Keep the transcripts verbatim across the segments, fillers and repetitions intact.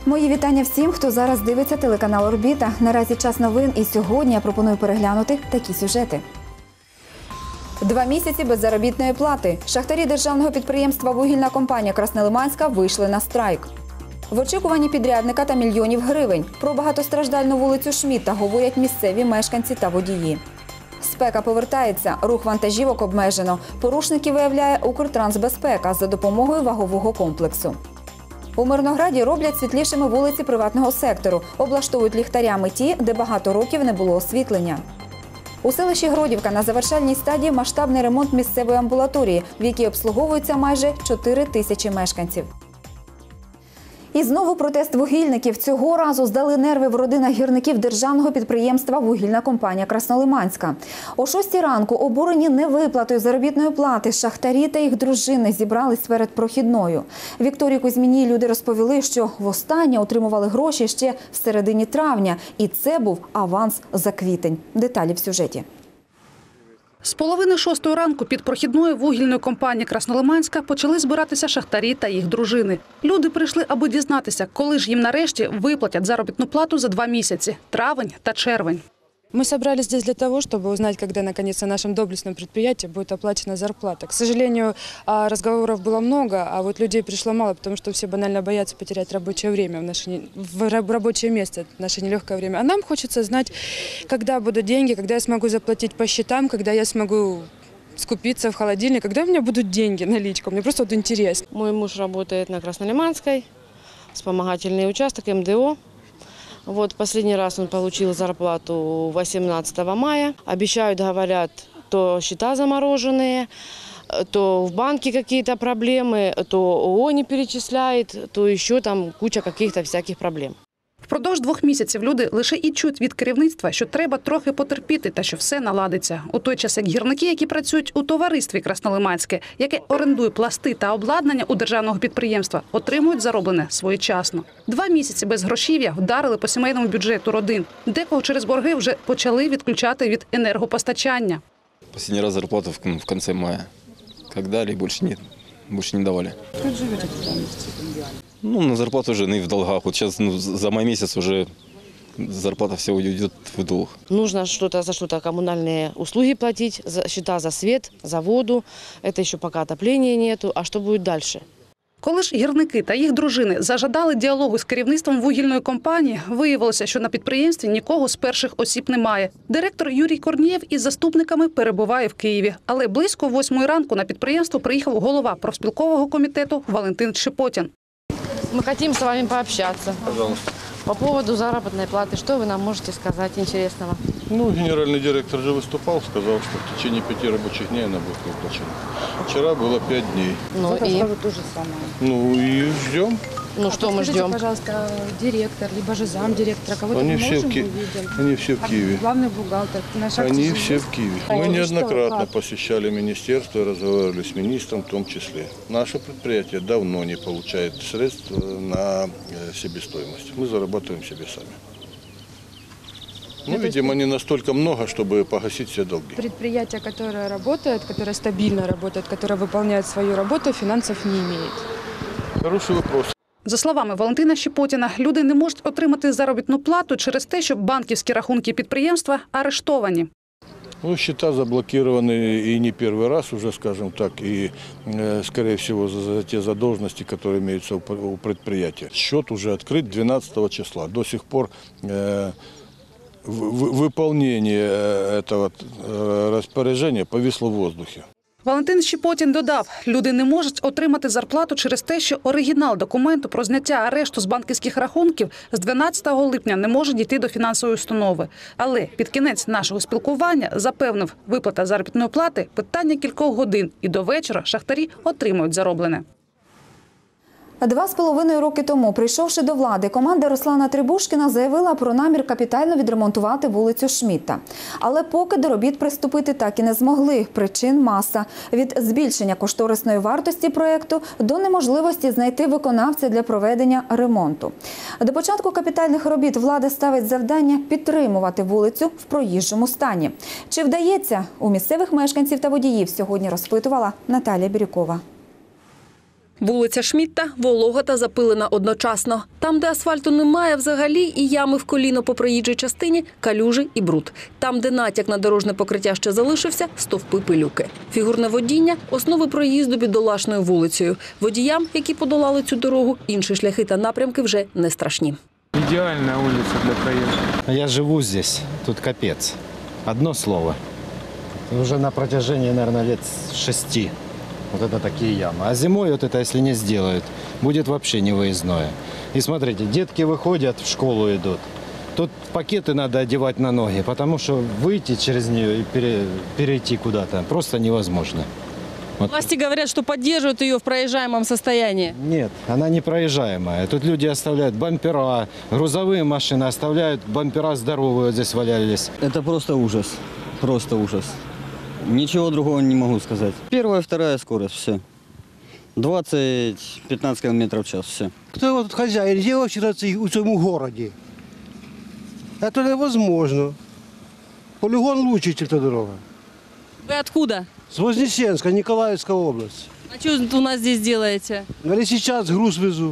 Мої вітання всім, хто зараз дивиться телеканал «Орбіта». Наразі час новин, і сьогодні я пропоную переглянути такі сюжети. Два місяці без заробітної плати. Шахтарі державного підприємства «Вугільна компанія Краснолиманська» вийшли на страйк. В очікуванні підрядника та мільйонів гривень. Про багатостраждальну вулицю Шмідта говорять місцеві мешканці та водії. Спека повертається, рух вантажівок обмежено. Порушників виявляє Укртрансбезпека за допомогою вагового комплексу. У Мирнограді роблять світлішими вулиці приватного сектору. Облаштовують ліхтарями ті, де багато років не було освітлення. У селищі Гродівка на завершальній стадії масштабний ремонт місцевої амбулаторії, в якій обслуговуються майже чотири тисячі мешканців. І знову протест вугільників. Цього разу здали нерви в родинах гірників державного підприємства «Вугільна компанія Краснолиманська». О шостій ранку, обурені невиплатою заробітної плати, шахтарі та їх дружини зібрались перед прохідною. Вікторії Кузьміній люди розповіли, що востаннє отримували гроші ще в середині травня. І це був аванс за квітень. Деталі в сюжеті. З половини шостої ранку під прохідною вугільної компанії «Краснолиманська» почали збиратися шахтарі та їх дружини. Люди прийшли, аби дізнатися, коли ж їм нарешті виплатять заробітну плату за два місяці – травень та червень. Мы собрались здесь для того, чтобы узнать, когда, наконец, на нашем доблестном предприятии будет оплачена зарплата. К сожалению, разговоров было много, а вот людей пришло мало, потому что все банально боятся потерять рабочее время в, наше, в рабочее место, в наше нелегкое время. А нам хочется знать, когда будут деньги, когда я смогу заплатить по счетам, когда я смогу скупиться в холодильник, когда у меня будут деньги, наличка. Мне просто вот интересно. Мой муж работает на Краснолиманской, вспомогательный участок эм дэ о. Вот последний раз он получил зарплату восемнадцатого мая. Обещают, говорят, то счета замороженные, то в банке какие-то проблемы, то ООО не перечисляет, то еще там куча каких-то всяких проблем. Впродовж двох місяців люди лише і чують від керівництва, що треба трохи потерпіти та що все наладиться. У той час, як гірники, які працюють у товаристві «Краснолиманське», яке орендує пласти та обладнання у державного підприємства, отримують зароблене своєчасно. Два місяці без грошів'я вдарили по сімейному бюджету родин. Декого через борги вже почали відключати від енергопостачання. Останній раз зарплату в кінці мая. Як далі, більше ні. Больше не давали. Как живете в месяце? Ну, на зарплату уже и в долгах. Вот сейчас ну, за май месяц уже зарплата вся уйдет в долг. Нужно что-то за что-то коммунальные услуги платить, за счета за свет, за воду. Это еще пока отопления нету. А что будет дальше? Коли ж гірники та їх дружини зажадали діалогу з керівництвом вугільної компанії, виявилося, що на підприємстві нікого з перших осіб немає. Директор Юрій Корнієв із заступниками перебуває в Києві. Але близько восьмої ранку на підприємство приїхав голова профспілкового комітету Валентин Щепотін. Мы хотим с вами пообщаться. Пожалуйста. По поводу заработной платы. Что вы нам можете сказать интересного? Ну, генеральный директор же выступал, сказал, что в течение пяти рабочих дней она будет выплачена. Вчера было пять дней. Ну и? То же самое. Ну и ждем. Ну а что мы ждем? Пожалуйста, директор, либо же замдиректора, кого-то Они мы все можем в Ки... увидеть? Они все в Киеве. Главный бухгалтер. Наш Они все в Киеве. Мы Ну, неоднократно что, посещали министерство, разговаривали с министром в том числе. Наше предприятие давно не получает средств на себестоимость. Мы зарабатываем себе сами. Ну, видимо, не настолько много, чтобы погасить все долги. Предприятие, которое работает, которое стабильно работает, которое выполняет свою работу, финансов не имеет. Хороший вопрос. За словами Валентина Щепотіна, люди не можуть отримати заробітну плату через те, що банківські рахунки підприємства арештовані. Ну, счета заблокированы и не первый раз уже, скажем так, и, скорее всего, за, за те задолженности, которые имеются у, у предприятия. Счет уже открыт двенадцатого числа. До сих пор э, в, выполнение этого распоряжения повисло в воздухе. Валентин Щепотін додав, люди не можуть отримати зарплату через те, що оригінал документу про зняття арешту з банківських рахунків з дванадцятого липня не може дійти до фінансової установи. Але під кінець нашого спілкування запевнив, виплата заробітної плати – питання кількох годин, і до вечора шахтарі отримують зароблене. Два з половиною роки тому, прийшовши до влади, команда Руслана Требушкіна заявила про намір капітально відремонтувати вулицю Шмідта. Але поки до робіт приступити так і не змогли. Причин маса. Від збільшення кошторисної вартості проєкту до неможливості знайти виконавця для проведення ремонту. До початку капітальних робіт влада ставить завдання підтримувати вулицю в проїжджому стані. Чи вдається? У місцевих мешканців та водіїв сьогодні розпитувала Наталія Бірюкова. Вулиця Шмідта волога та запилена одночасно. Там, де асфальту немає взагалі, і ями в коліно по проїжджій частині – калюжі і бруд. Там, де натяк на дорожне покриття ще залишився – стовпи пилюки. Фігурне водіння – основи проїзду бідолашною вулицею. Водіям, які подолали цю дорогу, інші шляхи та напрямки вже не страшні. Идеальная улица для проезда. Я живу здесь, тут капец. Одно слово. Уже на протяжении, наверное, лет шести. Вот это такие ямы. А зимой вот это, если не сделают, будет вообще невыездное. И смотрите, детки выходят, в школу идут. Тут пакеты надо одевать на ноги, потому что выйти через нее и пере, перейти куда-то просто невозможно. Вот. Власти говорят, что поддерживают ее в проезжаемом состоянии. Нет, она не проезжаемая. Тут люди оставляют бампера, грузовые машины оставляют, бампера здоровые вот здесь валялись. Это просто ужас, просто ужас. Ничего другого не могу сказать. Первая, вторая скорость, все. двадцать-пятнадцать километров в час, все. Кто тут хозяин? Где вообще у цьому городе? Это невозможно. Полигон лучше, чем эта дорога. Вы откуда? С Вознесенска, Николаевская область. А что у нас здесь делаете? Я сейчас груз везу.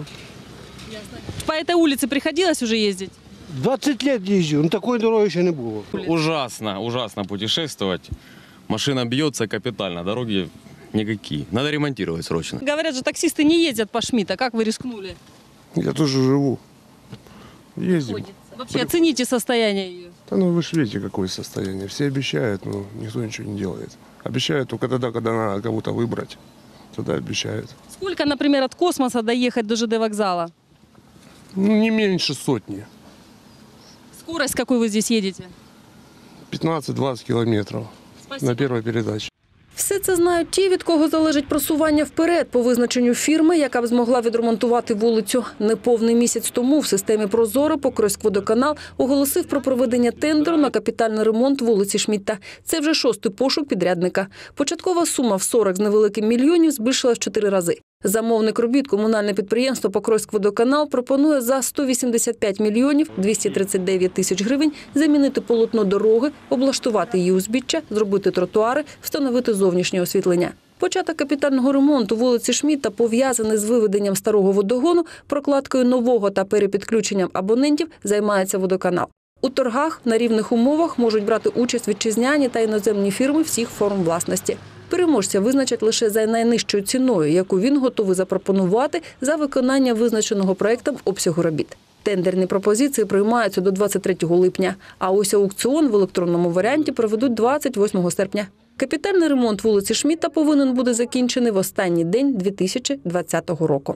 По этой улице приходилось уже ездить? двадцать лет езжу, но такой дороги еще не было. Ужасно, ужасно путешествовать. Машина бьется капитально, дороги никакие. Надо ремонтировать срочно. Говорят же, таксисты не ездят по Шмидта. Как вы рискнули? Я тоже живу. Ездим. Вообще оцените состояние ее. Да ну вы же видите, какое состояние. Все обещают, но никто ничего не делает. Обещают только тогда, когда надо кого-то выбрать. Тогда обещают. Сколько, например, от космоса доехать до ЖД вокзала? Ну, не меньше сотни. Скорость какой вы здесь едете? пятнадцать-двадцать километров. Спасибо. На первой передаче. Все це знають ті, від кого залежить просування вперед по визначенню фірми, яка б змогла відремонтувати вулицю. Неповний місяць тому в системі «Прозоро» Покровськводоканал оголосив про проведення тендеру на капітальний ремонт вулиці Шмідта. Це вже шостий пошук підрядника. Початкова сума в сорок з невеликим мільйонів збільшилась в чотири рази. Замовник робіт комунальне підприємство «Покровськводоканал» пропонує за сто вісімдесят п'ять мільйонів двісті тридцять дев'ять тисяч гривень замінити полотно дороги, облаштувати її узбіччя, зробити тротуари, встановити зовнішнє освітлення. Початок капітального ремонту вулиці Шмідта пов'язаний з виведенням старого водогону, прокладкою нового та перепідключенням абонентів займається водоканал. У торгах на рівних умовах можуть брати участь вітчизняні та іноземні фірми всіх форм власності. Переможця визначать лише за найнижчою ціною, яку він готовий запропонувати за виконання визначеного проєктом обсягу робіт. Тендерні пропозиції приймаються до двадцять третього липня, а ось аукціон в електронному варіанті проведуть двадцять восьмого серпня. Капітальний ремонт вулиці Шмідта повинен бути закінчений в останній день дві тисячі двадцятого року.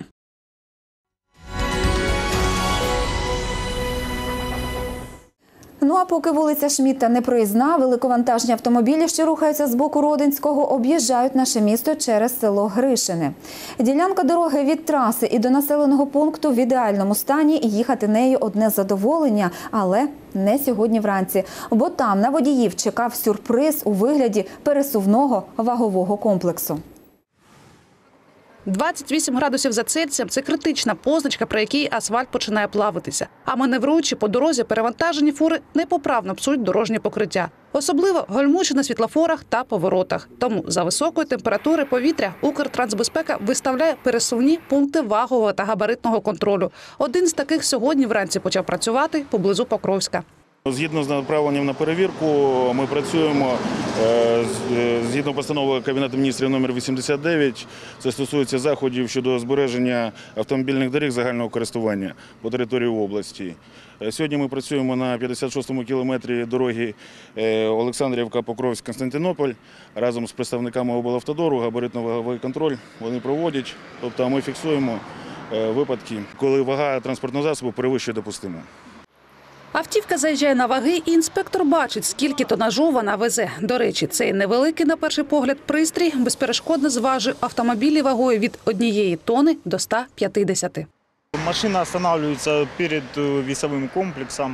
Ну а поки вулиця Шмідта не проїзна, великовантажні автомобілі, що рухаються з боку Родинського, об'їжджають наше місто через село Гришине. Ділянка дороги від траси і до населеного пункту в ідеальному стані, і їхати нею одне задоволення, але не сьогодні вранці, бо там на водіїв чекав сюрприз у вигляді пересувного вагового комплексу. двадцять вісім градусів за Цельсієм – це критична позначка, при якій асфальт починає плавитися. А маневруючи по дорозі, перевантажені фури непоправно псують дорожнє покриття. Особливо гальмуючи на світлофорах та поворотах. Тому за високої температури повітря Укртрансбезпека виставляє пересувні пункти вагового та габаритного контролю. Один з таких сьогодні вранці почав працювати поблизу Покровська. Згідно з направленням на перевірку, ми працюємо згідно постанови Кабінету міністрів номер вісімдесят дев'ять. Це стосується заходів щодо збереження автомобільних доріг загального користування по території області. Сьогодні ми працюємо на п'ятдесят шостому кілометрі дороги Олександрівка-Покровськ-Константинополь. Разом з представниками облавтодору, габаритно-ваговий контроль вони проводять. Тобто ми фіксуємо випадки, коли вага транспортного засобу перевищує допустиму. Автівка заїжджає на ваги, і інспектор бачить, скільки тонажу вона везе. До речі, цей невеликий, на перший погляд, пристрій безперешкодно зважує автомобілі вагою від однієї тони до ста п'ятдесяти. Машина останавливается перед весовым комплексом.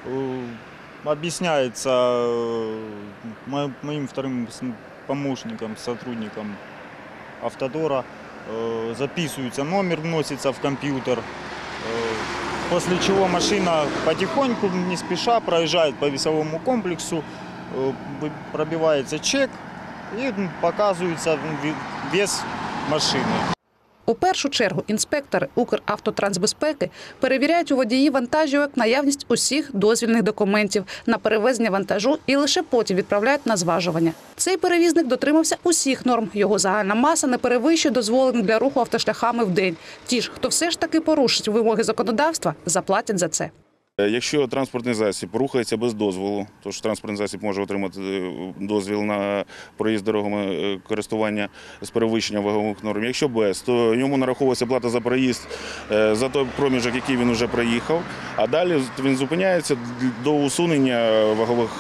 Объясняется моим вторым помощником, сотрудником автодора. Записывается номер, вносится в компьютер. После чего машина потихоньку, не спеша, проезжает по весовому комплексу, пробивается чек и показывается вес машины. У першу чергу інспектори Укравтотрансбезпеки перевіряють у водіїв вантажівок наявність усіх дозвільних документів на перевезення вантажу і лише потім відправляють на зважування. Цей перевізник дотримався усіх норм. Його загальна маса не перевищує дозволених для руху автошляхами в день. Ті ж, хто все ж таки порушить вимоги законодавства, заплатять за це. Якщо транспортний засіб рухається без дозволу, тож транспортний засіб може отримати дозвіл на проїзд дорогами користування з перевищенням вагових норм. Якщо без, то йому нараховується плата за проїзд за той проміжок, який він вже проїхав, а далі він зупиняється до усунення вагових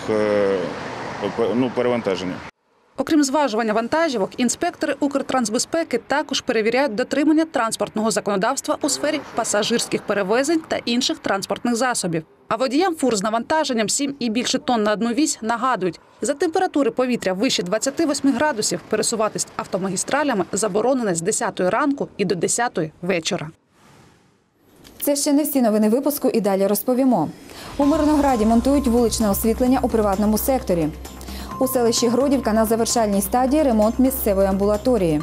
ну, перевантаження. Окрім зважування вантажівок, інспектори Укртрансбезпеки також перевіряють дотримання транспортного законодавства у сфері пасажирських перевезень та інших транспортних засобів. А водіям фур з навантаженням сім і більше тонн на одну вісь нагадують, за температури повітря вище двадцяти восьми градусів пересуватись автомагістралями заборонено з десятої ранку і до десятої вечора. Це ще не всі новини випуску, і далі розповімо. У Мирнограді монтують вуличне освітлення у приватному секторі. У селищі Гродівка на завершальній стадії ремонт місцевої амбулаторії.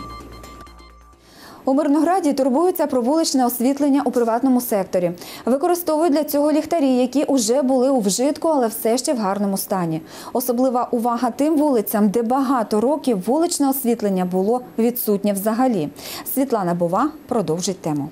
У Мирнограді турбуються про вуличне освітлення у приватному секторі. Використовують для цього ліхтарі, які уже були у вжитку, але все ще в гарному стані. Особлива увага тим вулицям, де багато років вуличне освітлення було відсутнє взагалі. Світлана Бова продовжить тему.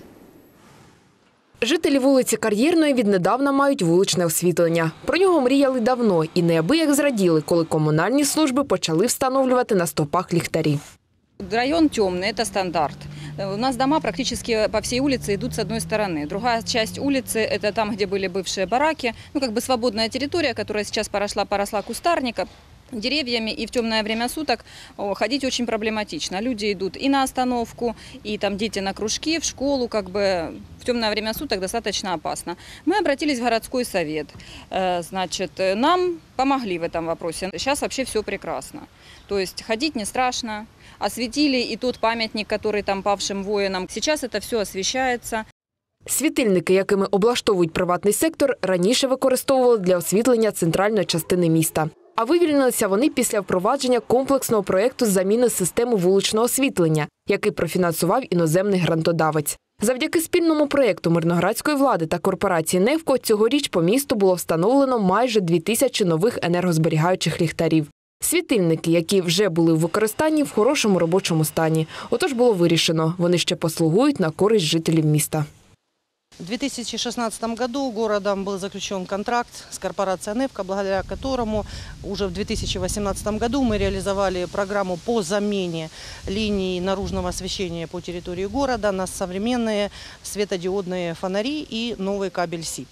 Жителі вулиці Кар'єрної віднедавна мають вуличне освітлення. Про нього мріяли давно і неабияк зраділи, коли комунальні служби почали встановлювати на стовпах ліхтарі. Район темный, это стандарт. У нас дома практически по всей улице идут с одной стороны. Другая часть улицы – это там, где были бывшие бараки. Ну, как бы свободная территория, которая сейчас поросла, поросла кустарником, деревьями, и в темное время суток ходить очень проблематично. Люди идут и на остановку, и там дети на кружки, в школу, как бы в темное время суток достаточно опасно. Мы обратились в городской совет, значит, нам помогли в этом вопросе. Сейчас вообще все прекрасно. То есть ходить не страшно, осветили и тот памятник, который там павшим воинам. Сейчас это все освещается. Світильники, якими облаштовують приватний сектор, раніше використовували для освітлення центральної частини міста. А вивільнилися вони після впровадження комплексного проєкту з заміни системи вуличного освітлення, який профінансував іноземний грантодавець. Завдяки спільному проєкту мирноградської влади та корпорації «Невко» цьогоріч по місту було встановлено майже дві тисячі нових енергозберігаючих ліхтарів. Світильники, які вже були в використанні, в хорошому робочому стані. Отож було вирішено, вони ще послугують на користь жителів міста. В две тысячи шестнадцатом году городом был заключен контракт с корпорацией «Невко», благодаря которому уже в две тысячи восемнадцатом году мы реализовали программу по замене линий наружного освещения по территории города на современные светодиодные фонари и новый кабель СИП.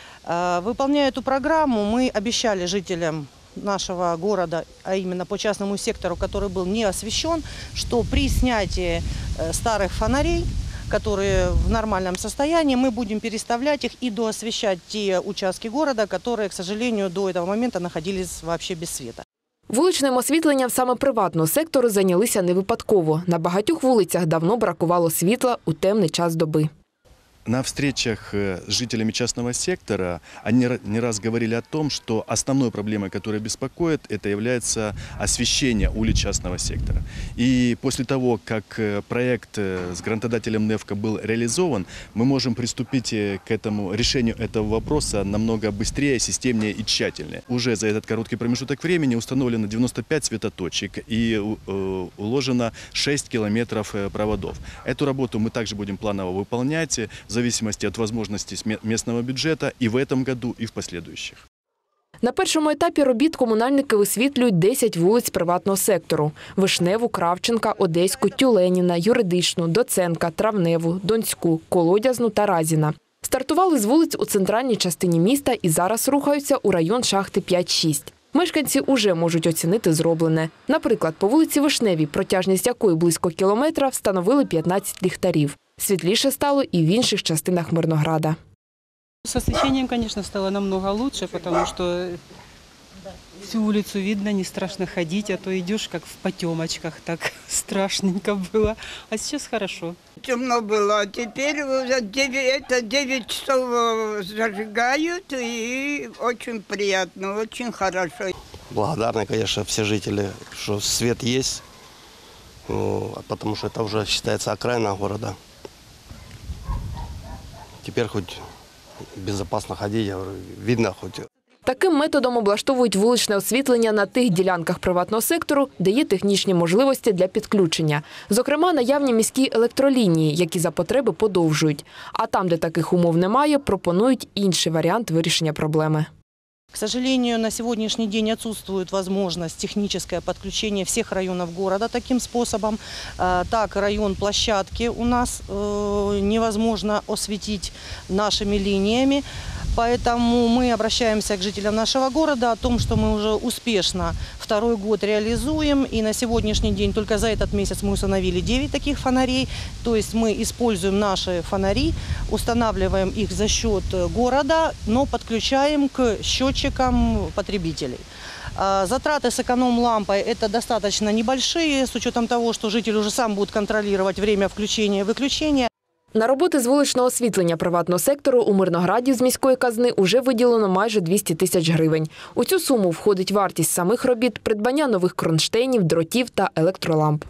Выполняя эту программу, мы обещали жителям нашего города, а именно по частному сектору, который был не освещен, что при снятии старых фонарей, которые в нормальном состоянии, мы будем переставлять их и доосвещать те участки города, которые, к сожалению, до этого момента находились вообще без света. Вуличним освітленням саме приватного сектору зайнялися не випадково. На багатьох вулицях давно бракувало світла у темний час доби. На встречах с жителями частного сектора они не раз говорили о том, что основной проблемой, которая беспокоит, это является освещение улиц частного сектора. И после того, как проект с грантодателем «Невко» был реализован, мы можем приступить к этому решению этого вопроса намного быстрее, системнее и тщательнее. Уже за этот короткий промежуток времени установлено девяносто пять светоточек и уложено шесть километров проводов. Эту работу мы также будем планово выполнять в зависимости от возможностей местного бюджета и в этом году, и в последующих. На першому етапі робіт комунальники висвітлюють десять вулиць приватного сектору – Вишневу, Кравченка, Одеську, Тюленіна, Юридичну, Доценка, Травневу, Донську, Колодязну та Разіна. Стартували з вулиць у центральній частині міста і зараз рухаються у район шахти п'ять-шість. Мешканці уже можуть оцінити зроблене. Наприклад, по вулиці Вишневій, протяжність якої близько кілометра, встановили п'ятнадцять ліхтарів. Світліше стало і в інших частинах Мирнограда. С освещением, конечно, стало намного лучше, потому что всю улицу видно, не страшно ходить, а то идешь как в потемочках, так страшненько было. А сейчас хорошо. Темно было, а теперь это девять часов зажигают, и очень приятно, очень хорошо. Благодарны, конечно, все жители, что свет есть, потому что это уже считается окраина города. теперь хоть безопасно ходить, я говорю, видно хоть. Таким методом облаштовують вуличне освітлення на тих ділянках приватного сектору, де є технічні можливості для підключення. Зокрема, наявні міські електролінії, які за потреби подовжують. А там, де таких умов немає, пропонують інший варіант вирішення проблеми. К сожалению, на сегодняшний день отсутствует возможность техническое подключение всех районов города таким способом. Так, район площадки у нас невозможно осветить нашими линиями. Поэтому мы обращаемся к жителям нашего города о том, что мы уже успешно второй год реализуем. И на сегодняшний день, только за этот месяц мы установили девять таких фонарей. То есть мы используем наши фонари, устанавливаем их за счет города, но подключаем к счетчикам потребителей. Затраты с эконом-лампой – это достаточно небольшие, с учетом того, что житель уже сам будет контролировать время включения и выключения. На роботи з вуличного освітлення приватного сектору у Мирнограді з міської казни уже виділено майже двісті тисяч гривень. У цю суму входить вартість самих робіт, придбання нових кронштейнів, дротів та електроламп.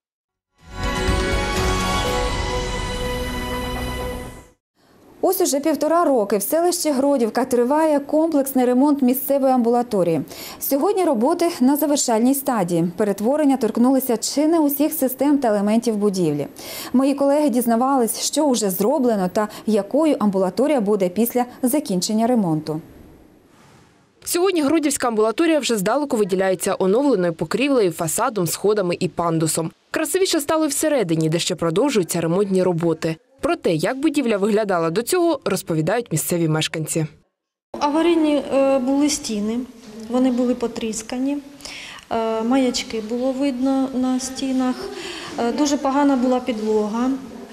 Ось уже півтора роки в селищі Гродівка триває комплексний ремонт місцевої амбулаторії. Сьогодні роботи на завершальній стадії. Перетворення торкнулися чи не усіх систем та елементів будівлі. Мої колеги дізнавались, що вже зроблено та якою амбулаторія буде після закінчення ремонту. Сьогодні Гродівська амбулаторія вже здалеку виділяється оновленою покрівлею, фасадом, сходами і пандусом. Красивіше стало й всередині, де ще продовжуються ремонтні роботи. Про те, як будівля виглядала до цього, розповідають місцеві мешканці. Аварійні були стіни, вони були потріскані, маячки було видно на стінах, дуже погана була підлога,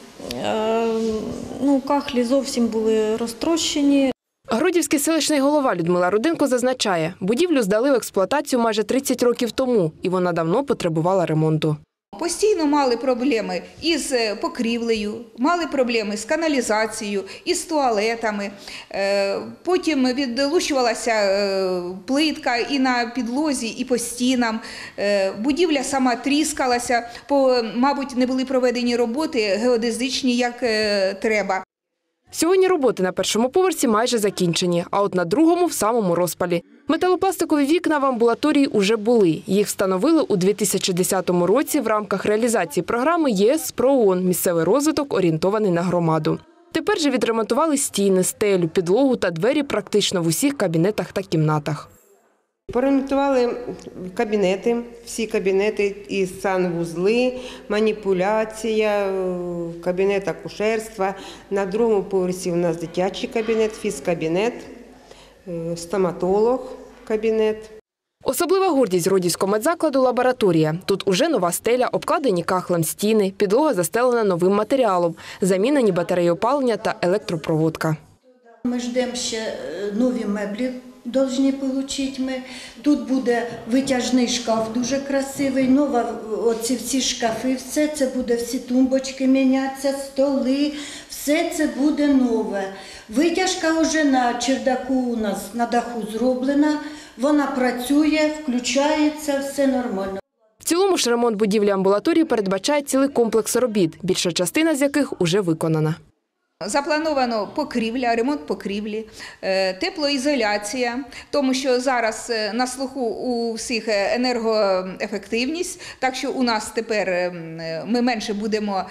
ну, кахлі зовсім були розтрощені. Гродівський селищний голова Людмила Руденко зазначає, будівлю здали в експлуатацію майже тридцять років тому, і вона давно потребувала ремонту. Постійно мали проблеми із покрівлею, мали проблеми з каналізацією, із туалетами. Потім відлущувалася плитка і на підлозі, і по стінам. Будівля сама тріскалася, бо, мабуть, не були проведені роботи геодезичні, як треба. Сьогодні роботи на першому поверсі майже закінчені, а от на другому – в самому розпалі. Металопластикові вікна в амбулаторії уже були. Їх встановили у дві тисячі десятому році в рамках реалізації програми ЄС «ПРООН» – місцевий розвиток, орієнтований на громаду. Тепер же відремонтували стіни, стелю, підлогу та двері практично в усіх кабінетах та кімнатах. Поремонтували кабінети, всі кабінети і санвузли, маніпуляція, кабінет акушерства. На другому поверсі у нас дитячий кабінет, фізкабінет, стоматолог кабінет. Особлива гордість Гродівського медзакладу – лабораторія. Тут уже нова стеля, обкладені кахлем стіни, підлога застелена новим матеріалом, замінені батареї опалення та електропроводка. Ми чекаємо ще нові меблі. Должні отримати ми. Тут буде витяжний шкаф дуже красивий, нова, оці всі шкафи, все це буде, всі тумбочки мінятися, столи, все це буде нове. Витяжка вже на чердаку у нас на даху зроблена, вона працює, включається, все нормально. В цілому ж ремонт будівлі амбулаторії передбачає цілий комплекс робіт, більша частина з яких уже виконана. Заплановано покрівля, ремонт покрівлі, теплоізоляція, тому що зараз на слуху у всіх енергоефективність, так що у нас тепер ми менше будемо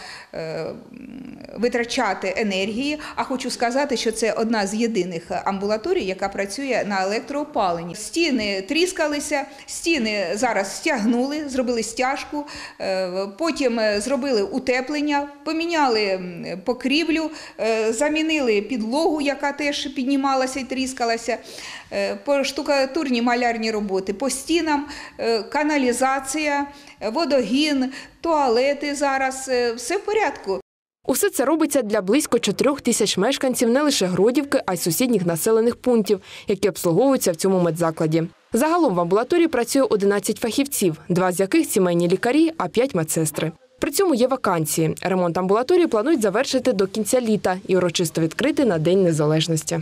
витрачати енергії, а хочу сказати, що це одна з єдиних амбулаторій, яка працює на електроопаленні. Стіни тріскалися, стіни зараз стягнули, зробили стяжку, потім зробили утеплення, поміняли покрівлю, замінили підлогу, яка теж піднімалася і тріскалася, по штукатурні малярні роботи, по стінам, каналізація, водогін, туалети зараз, все в порядку. Усе це робиться для близько чотирьох тисяч мешканців не лише Гродівки, а й сусідніх населених пунктів, які обслуговуються в цьому медзакладі. Загалом в амбулаторії працює одинадцять фахівців, два з яких сімейні лікарі, а п'ять медсестри. При цьому є вакансії. Ремонт амбулаторії планують завершити до кінця літа і урочисто відкрити на День Незалежності.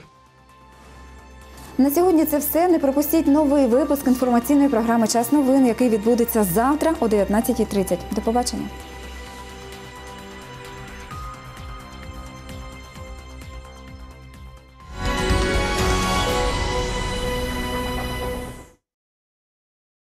На сьогодні це все. Не пропустіть новий випуск інформаційної програми «Час новин», який відбудеться завтра о дев'ятнадцятій тридцять. До побачення.